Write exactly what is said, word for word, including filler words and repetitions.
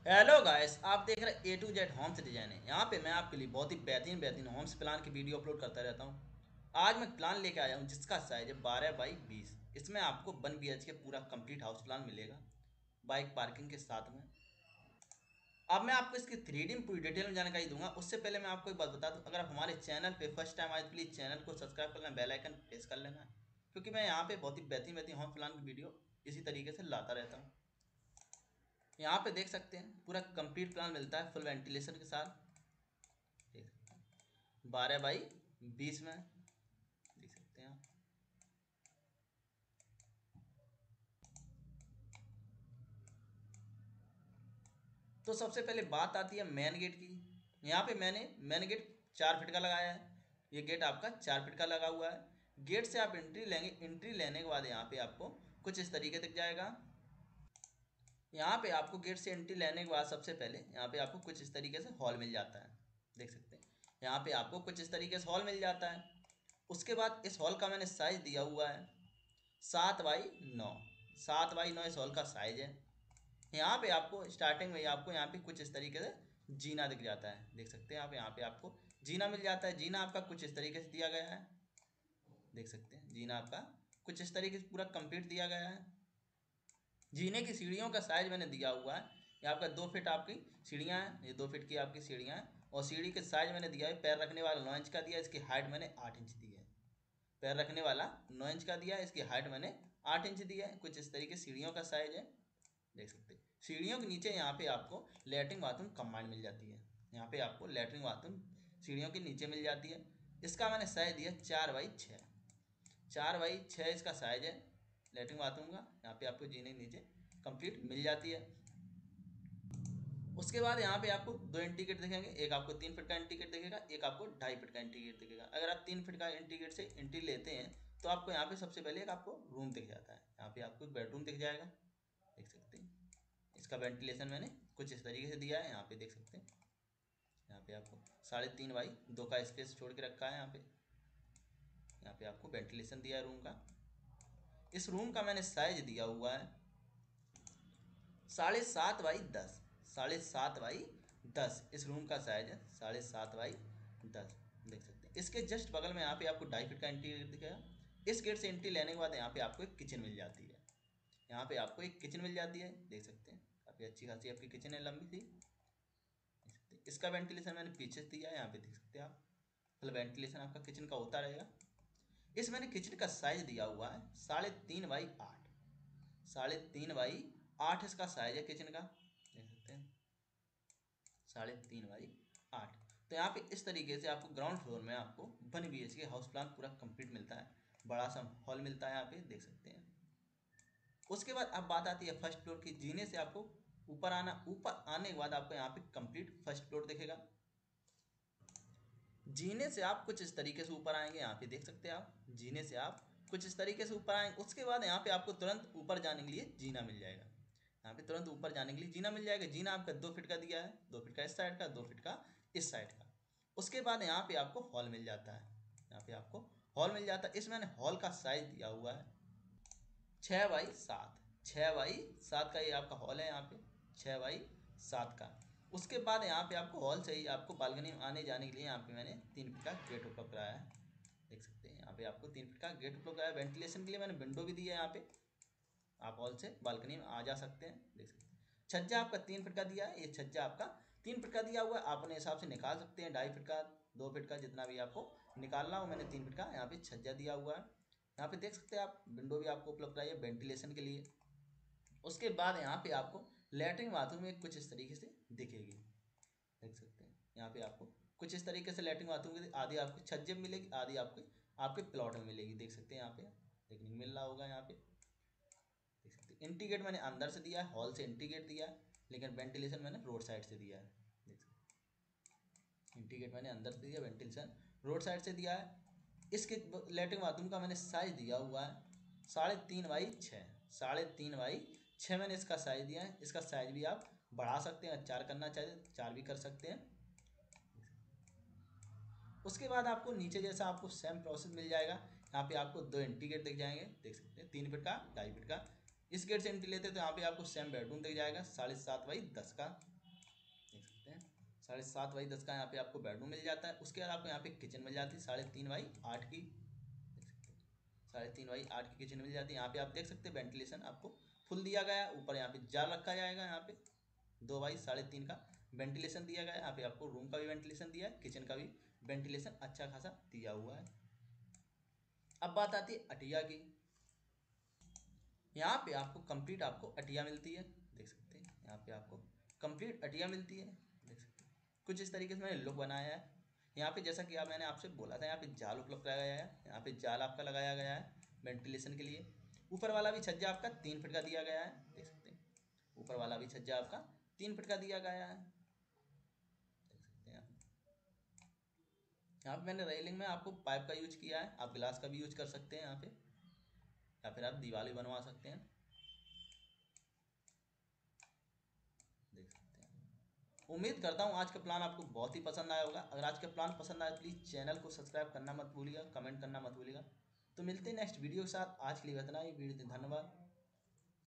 Hello guys, आप देख रहे हैं A to Z homes design है। यहाँ पे मैं आपके लिए बहुत ही बेहतरीन बेहतरीन होम्स प्लान की वीडियो अपलोड करता रहता हूँ। आज मैं प्लान लेके आया हूँ जिसका साइज है बारह बाई बीस। इसमें आपको वन बी एच के पूरा कंप्लीट हाउस प्लान मिलेगा बाइक पार्किंग के साथ में। अब मैं आपको इसकी थ्री डी में पूरी डिटेल में जानकारी दूंगा। उससे पहले मैं आपको एक बात बता दूँ, अगर आप हमारे चैनल पे फर्स्ट टाइम आए तो प्लीज़ चैनल को सब्सक्राइब कर लेना, बेल आइकन प्रेस कर लेना, क्योंकि मैं यहाँ पे बहुत ही बेहतरीन बेहतरीन होम प्लान की वीडियो इसी तरीके से लाता रहता हूँ। यहाँ पे देख सकते हैं पूरा कंप्लीट प्लान मिलता है फुल वेंटिलेशन के साथ। बारह बाई बीस में देख सकते हैं आप। तो सबसे पहले बात आती है मेन गेट की। यहाँ पे मैंने मेन गेट चार फीट का लगाया है। ये गेट आपका चार फीट का लगा हुआ है। गेट से आप एंट्री लेंगे, एंट्री लेने के बाद यहाँ पे आपको कुछ इस तरीके दिख जाएगा। यहाँ पे आपको गेट से एंट्री लेने के बाद सबसे पहले यहाँ पे आपको कुछ इस तरीके से हॉल मिल जाता है। देख सकते हैं यहाँ पे आपको कुछ इस तरीके से हॉल मिल जाता है। उसके बाद इस हॉल का मैंने साइज दिया हुआ है सात बाई नौ। सात बाई नौ इस हॉल का साइज है। यहाँ पे आपको स्टार्टिंग में आपको यहाँ पे कुछ इस तरीके से जीना दिख जाता है। देख सकते हैं आप, यहाँ पे आपको जीना मिल जाता है। जीना आपका कुछ इस तरीके से दिया गया है। देख सकते हैं जीना आपका कुछ इस तरीके से पूरा कंप्लीट दिया गया है। जीने की सीढ़ियों का साइज मैंने दिया हुआ है। ये आपका दो फीट आपकी सीढ़ियाँ हैं, ये दो फीट की आपकी सीढ़ियाँ हैं। और सीढ़ी के साइज मैंने दिया है, पैर रखने वाला नौ इंच का दिया है, इसकी हाइट मैंने आठ इंच दी है। पैर रखने वाला नौ इंच का दिया है, इसकी हाइट मैंने आठ इंच दी है। कुछ इस तरीके सीढ़ियों का साइज है। देख सकते हैं सीढ़ियों के नीचे यहाँ पे आपको लेटरिन बाथरूम कंबाइंड मिल जाती है। यहाँ पे आपको लेटरिन बाथरूम सीढ़ियों के नीचे मिल जाती है। इसका मैंने साइज दिया चार बाई छः। चार बाई छः इसका साइज है लेटरिन बाथरूम का। यहाँ पे आपको जीने के नीचे कंप्लीट मिल जाती है। उसके बाद यहाँ पे आपको दो एंट्री गेट दिखेंगे। एक आपको तीन फीट का एंट्री गेट दिखेगा, एक आपको ढाई फीट का एंट्री गेट दिखेगा। अगर आप तीन फीट का एंट्री गेट से एंट्री लेते हैं तो आपको यहाँ पे सबसे पहले एक आपको रूम दिख जाता है। यहाँ पे आपको एक बेडरूम दिख जाएगा। देख सकते हैं इसका वेंटिलेशन मैंने कुछ इस तरीके से दिया है। यहाँ पे देख सकते हैं यहाँ पे आपको साढ़े तीन बाई दो का स्पेस छोड़ के रखा है। यहाँ पे यहाँ पे आपको वेंटिलेशन दिया है रूम का। इस रूम का मैंने साइज दिया हुआ है साढ़े सात बाई दस। साढ़े सात बाई दस इस रूम का साइज है, साढ़े सात बाई दस। देख सकते हैं इसके जस्ट बगल में यहाँ पे आपको ढाई फीट का एंट्री गेट दिखेगा। इस गेट से एंट्री लेने के बाद यहाँ पे आपको एक किचन मिल जाती है। यहाँ पे आपको एक किचन मिल जाती है। देख सकते हैं काफ़ी अच्छी खासी आपकी किचन है, लंबी सी। देख सकते हैं इसका वेंटिलेशन मैंने पीछे से दिया है। यहाँ पे देख सकते हैं आप मतलब वेंटिलेशन आपका किचन का होता रहेगा। इस मैंने किचन का साइज दिया हुआ है साढ़े तीन बाई आठ। साढ़े तीन बाई आठ इसका साइज है किचन का। देख सकते हैं साढ़े तीन बाई आठ। तो यहाँ पे इस तरीके से आपको ग्राउंड फ्लोर में आपको वन बी एच के हाउस प्लान पूरा कंप्लीट मिलता है। बड़ा सा हॉल मिलता है यहाँ पे देख सकते हैं। उसके बाद अब बात आती है फर्स्ट फ्लोर की। जीने से आपको ऊपर आना, ऊपर आने के बाद आपको यहाँ पे कंप्लीट फर्स्ट फ्लोर दिखेगा। जीने से आप कुछ इस तरीके से ऊपर आएंगे। यहाँ पे देख सकते हैं आप जीने से आप कुछ इस तरीके से ऊपर आएंगे। उसके बाद यहाँ पे आपको तुरंत ऊपर जाने के लिए जीना मिल जाएगा। यहाँ पे तुरंत ऊपर जाने के लिए जीना मिल जाएगा। जीना आपका दो फीट का दिया है, दो फीट का इस साइड का, दो फीट का इस साइड का। उसके बाद यहाँ पे आपको हॉल मिल जाता है। यहाँ पे आपको हॉल मिल जाता है। इसमें मैंने हॉल का साइज दिया हुआ है छः बाई सात। छः बाई सात का ये आपका हॉल है यहाँ पे, छः बाई सात का। उसके बाद यहाँ पे आपको हॉल से ही आपको बालकनी में आने जाने के लिए यहाँ पे मैंने तीन फीट का गेट उपलब्ध कराया है। देख सकते हैं यहाँ पे आपको तीन फीट का गेट उपलब्ध कराया है। वेंटिलेशन के लिए मैंने विंडो भी दी है। यहाँ पे आप हॉल से बालकनी में आ जा सकते हैं। देख सकते हैं छज्जा आपका तीन फीट का दिया है। ये छज्जा आपका तीन फीट का दिया हुआ है। आप अपने हिसाब से निकाल सकते हैं, ढाई फीट का, दो फीट का, जितना भी आपको निकालना हो। मैंने तीन फीट का यहाँ पे छज्जा दिया हुआ है। यहाँ पे देख सकते हैं आप विंडो भी आपको उपलब्ध कराई है वेंटिलेशन के लिए। उसके बाद यहाँ पे आपको लैट्रिन बाथरूम में कुछ इस तरीके से दिखेगी। देख सकते हैं यहाँ पे आपको कुछ इस तरीके से लैट्रिन बाथरूम की आधी आपको छज्जे में मिलेगी, आधी आपके आपके प्लॉट में मिलेगी। देख सकते हैं यहाँ पे देखने को मिल रहा होगा। यहाँ पे देख सकते हैं एंट्री गेट मैंने अंदर से दिया है, हॉल से एंट्री गेट दिया है, लेकिन वेंटिलेशन मैंने रोड साइड से दिया है। देख सकते एंट्री गेट मैंने अंदर से दिया, वेंटिलेशन रोड साइड से दिया है। इसके लैट्रिन बाथरूम का मैंने साइज दिया हुआ है साढ़े तीन बाई छः। साढ़े तीन बाई छः मैंने इसका साइज दिया है। इसका साइज भी आप बढ़ा सकते हैं, चार करना चाहे चार भी कर सकते हैं। उसके बाद आपको नीचे जैसा आपको सेम प्रोसेस मिल जाएगा। यहाँ पे आपको दो एंट्री गेट दिख जाएंगे। देख सकते हैं तीन फीट का, ढाई फीट का। इस गेट से एंट्री लेते हैं तो यहाँ पे आपको सेम बेडरूम दिख जाएगा साढ़े सात बाई दस का। देख सकते हैं साढ़े सात बाई दस का यहाँ पे आपको बेडरूम मिल जाता है। उसके बाद आपको यहाँ पे किचन मिल जाती है साढ़े तीन बाई आठ की, देख सकते हैं साढ़े तीन बाई आठ की किचन मिल जाती है। यहाँ पे आप देख सकते हैं वेंटिलेशन आपको फुल दिया गया है। ऊपर यहाँ पे जाल रखा जाएगा, यहाँ पे दो बाई साढ़े तीन का वेंटिलेशन दिया गया है। यहाँ पे आपको रूम का भी वेंटिलेशन दिया है, किचन का भी वेंटिलेशन अच्छा खासा दिया हुआ है। अब बात आती है अटिया की। यहाँ पे आपको कंप्लीट आपको अटिया मिलती है, देख सकते हैं यहाँ पे आपको कंप्लीट अटिया मिलती है, देख सकते हैं कुछ इस तरीके से मैंने लुक बनाया है। यहाँ पे जैसा कि आप मैंने आपसे बोला था, यहाँ पे जाल उपलब्ध कराया गया है, यहाँ पे जाल आपका लगाया गया है वेंटिलेशन के लिए। ऊपर वाला भी छज्जा आपका तीन फीट का दिया गया है, देख सकते हैं ऊपर वाला भी छज्जा आपका तीन फीट का दिया गया है, देख सकते हैं आप। यहाँ पे मैंने रेलिंग में आपको पाइप का यूज किया है, आप ग्लास का भी यूज कर सकते हैं यहाँ पे, या फिर आप दीवार भी बनवा सकते हैं, देख सकते हैं। उम्मीद करता हूँ आज का प्लान आपको बहुत ही पसंद आया होगा। अगर आज का प्लान पसंद आया प्लीज़ चैनल को सब्सक्राइब करना मत भूलिएगा, कमेंट करना मत भूलिएगा। तो मिलते हैं नेक्स्ट वीडियो के साथ। आज के लिए इतना ही, वीडियो धन्यवाद।